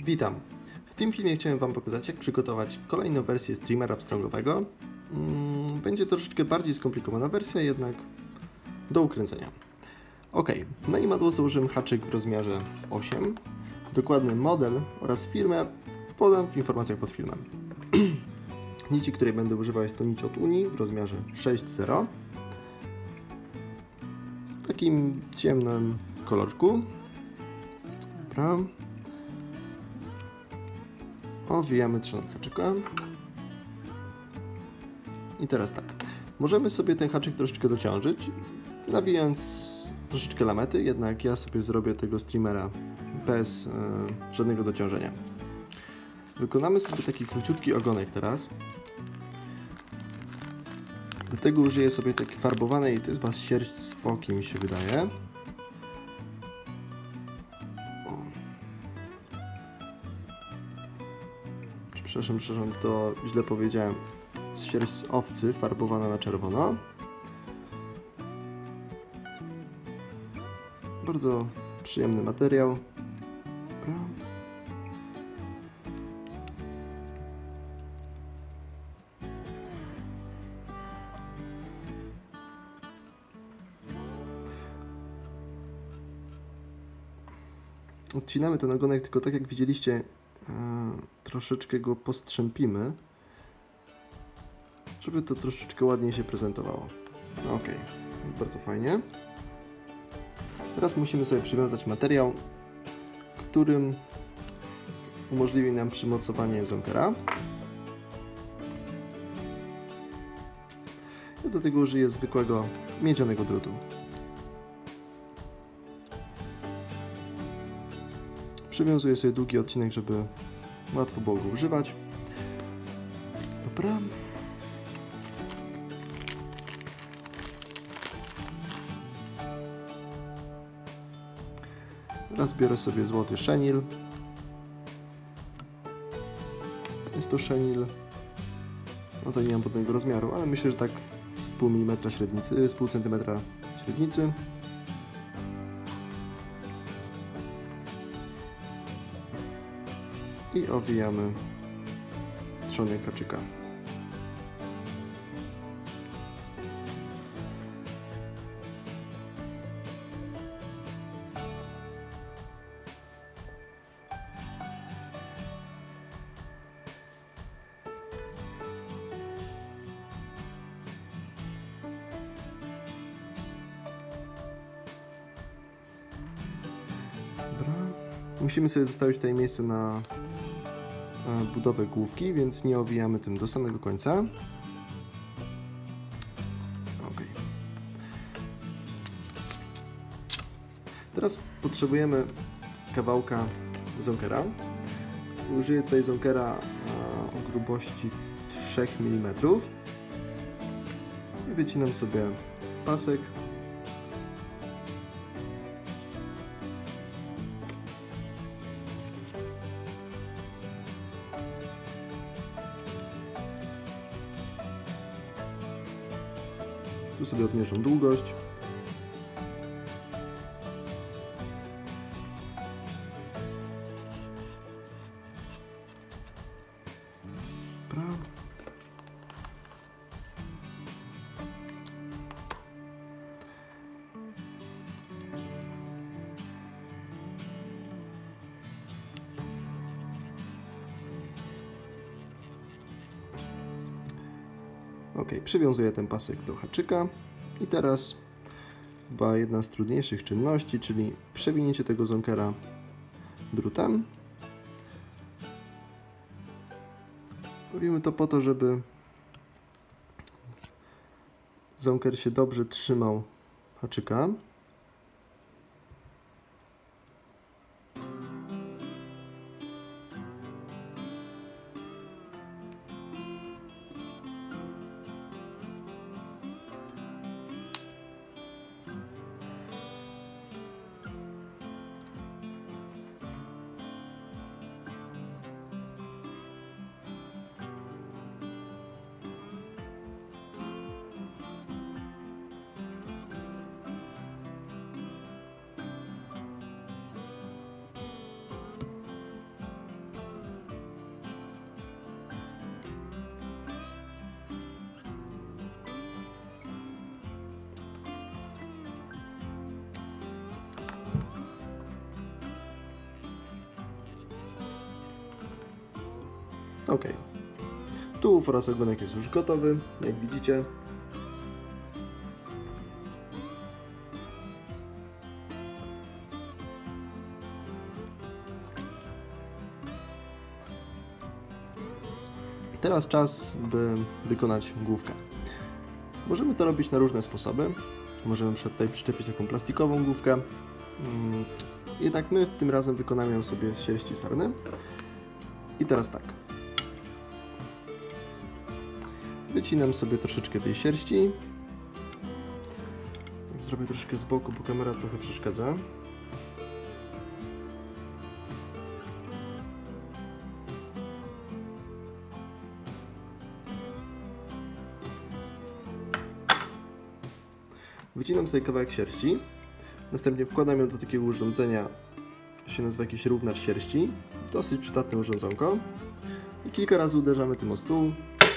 Witam. W tym filmie chciałem Wam pokazać, jak przygotować kolejną wersję streamera pstrągowego. Będzie troszeczkę bardziej skomplikowana wersja, jednak do ukręcenia. Ok, na imadło założyłem haczyk w rozmiarze 8. Dokładny model oraz firmę podam w informacjach pod filmem. Nici, której będę używał, jest to nić od Unii w rozmiarze 6.0. W takim ciemnym kolorku. Dobra. Owijamy trzonek haczyka. I teraz tak. Możemy sobie ten haczyk troszeczkę dociążyć, nawijając troszeczkę lamety, jednak ja sobie zrobię tego streamera bez żadnego dociążenia. Wykonamy sobie taki króciutki ogonek teraz. Do tego użyję sobie takiej farbowanej, to jest chyba sierść z foki, mi się wydaje. Przepraszam, to źle powiedziałem. Sierść z owcy farbowana na czerwono. Bardzo przyjemny materiał. Dobra. Odcinamy ten ogonek, tylko tak jak widzieliście, troszeczkę go postrzępimy, żeby to troszeczkę ładniej się prezentowało. Ok, bardzo fajnie. Teraz musimy sobie przywiązać materiał, którym umożliwi nam przymocowanie zonkera. Ja do tego użyję zwykłego miedzianego drutu. Przywiązuję sobie długi odcinek, żeby łatwo było go używać. Dobra. Teraz biorę sobie złoty szenil. Jest to szenil, no to nie mam podnego rozmiaru, ale myślę, że tak z pół milimetra średnicy, z pół centymetra średnicy. I owijamy trzonek haczyka. Dobra. Musimy sobie zostawić tutaj miejsce na budowę główki, więc nie owijamy tym do samego końca. Ok. Teraz potrzebujemy kawałka zonkera. Użyję tutaj zonkera o grubości 3 mm i wycinam sobie pasek. Tu sobie odmierzam długość. Dobra. Ok, przywiązuję ten pasek do haczyka i teraz chyba jedna z trudniejszych czynności, czyli przewinięcie tego zonkera drutem. Robimy to po to, żeby zonker się dobrze trzymał haczyka. Ok. Tułów oraz ogonek jest już gotowy, jak widzicie. Teraz czas, by wykonać główkę. Możemy to robić na różne sposoby. Możemy tutaj przyczepić taką plastikową główkę. Jednak my tym razem wykonamy ją sobie z sierści sarny. I teraz tak. Wycinam sobie troszeczkę tej sierści. Zrobię troszkę z boku, bo kamera trochę przeszkadza. Wycinam sobie kawałek sierści, następnie wkładam ją do takiego urządzenia, się nazywa jakiś równacz sierści, dosyć przydatne urządzonko, i kilka razy uderzamy tym o stół.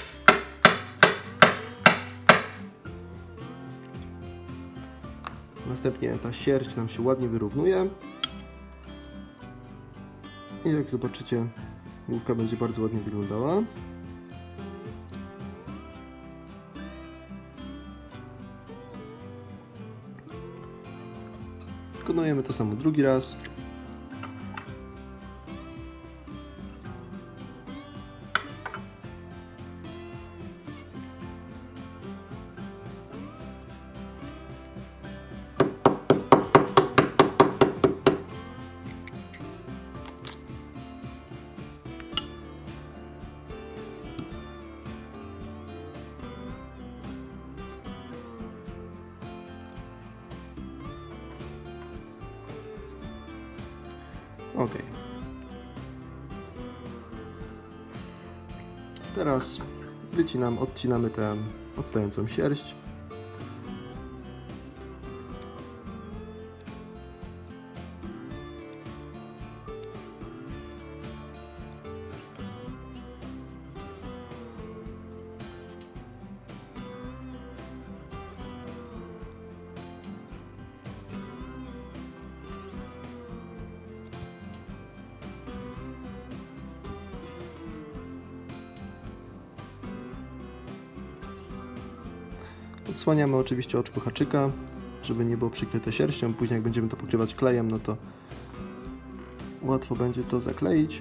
Następnie ta sierść nam się ładnie wyrównuje i jak zobaczycie, główka będzie bardzo ładnie wyglądała. Wykonujemy to samo drugi raz. Ok. Teraz odcinamy tę odstającą sierść. Odsłaniamy oczywiście oczko haczyka, żeby nie było przykryte sierścią. Później jak będziemy to pokrywać klejem, no to łatwo będzie to zakleić.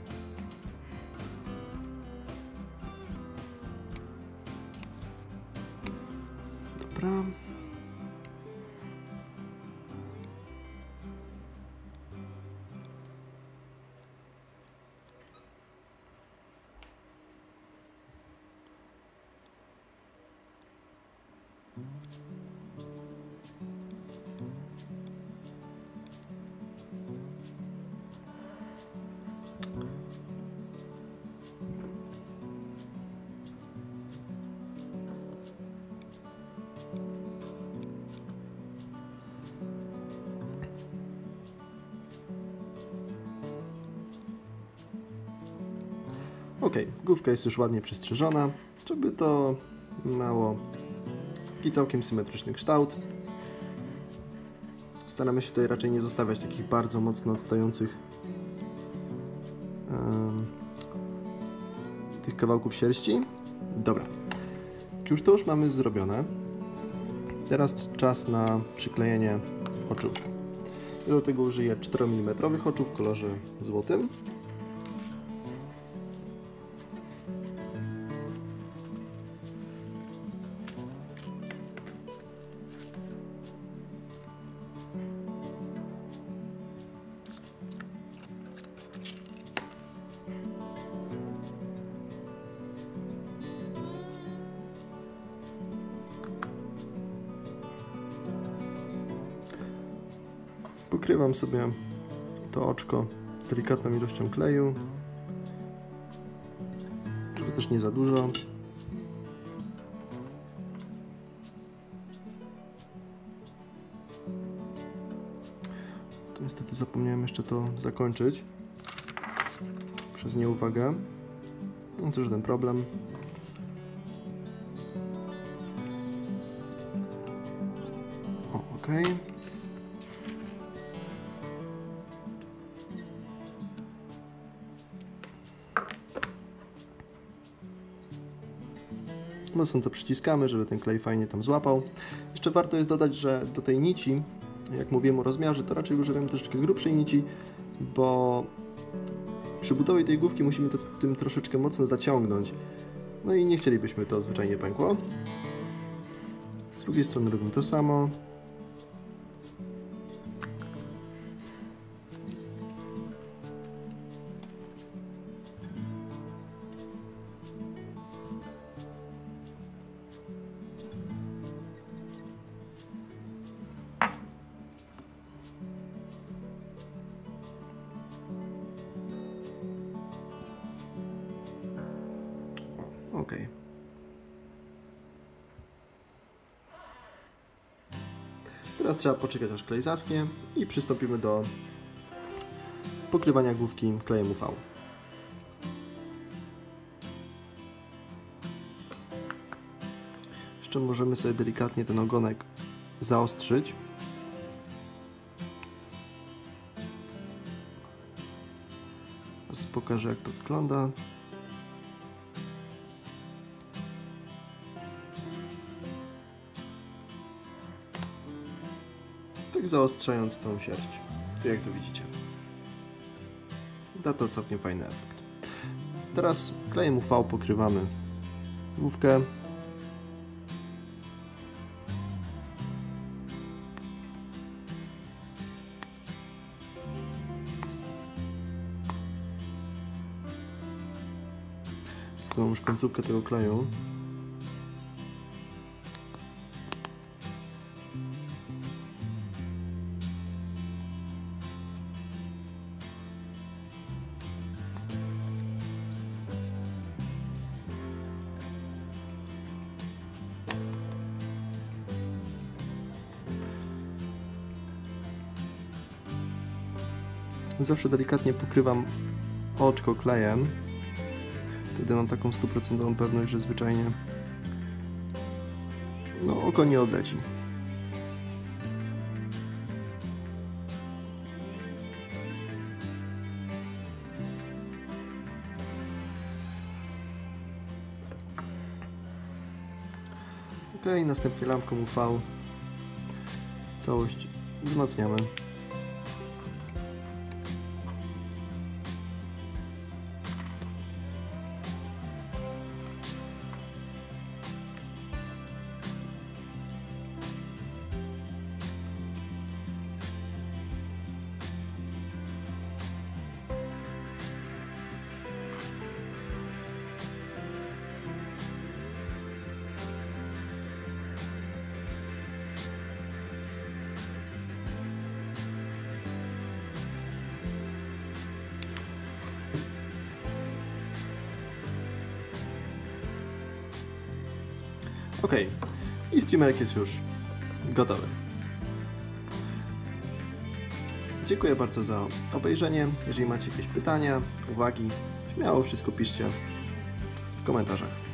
Dobra. Ok, główka jest już ładnie przystrzyżona, żeby to miało taki całkiem symetryczny kształt. Staramy się tutaj raczej nie zostawiać takich bardzo mocno odstających tych kawałków sierści. Dobra, jak już mamy zrobione, teraz czas na przyklejenie oczów. Ja do tego użyję 4 mm oczu w kolorze złotym. Pokrywam sobie to oczko delikatną ilością kleju, żeby też nie za dużo. Tu niestety zapomniałem jeszcze to zakończyć przez nieuwagę. No to żaden problem. O, ok. Mocno to przyciskamy, żeby ten klej fajnie tam złapał. Jeszcze warto jest dodać, że do tej nici, jak mówiłem o rozmiarze, to raczej używamy troszeczkę grubszej nici, bo przy budowie tej główki musimy to tym troszeczkę mocno zaciągnąć. No i nie chcielibyśmy, to zwyczajnie pękło. Z drugiej strony robimy to samo. OK. Teraz trzeba poczekać, aż klej zaschnie i przystąpimy do pokrywania główki klejem UV. Jeszcze możemy sobie delikatnie ten ogonek zaostrzyć. Teraz pokażę, jak to wygląda. Tak zaostrzając tą sierść, jak tu widzicie. Da to całkiem fajny efekt. Teraz klejem UV pokrywamy główkę. Tu mam już końcówkę tego kleju. Zawsze delikatnie pokrywam oczko klejem. Wtedy mam taką 100% pewność, że zwyczajnie oko nie odleci. OK, następnie lampką UV całość wzmacniamy. OK, i streamerek jest już gotowy. Dziękuję bardzo za obejrzenie. Jeżeli macie jakieś pytania, uwagi, śmiało wszystko piszcie w komentarzach.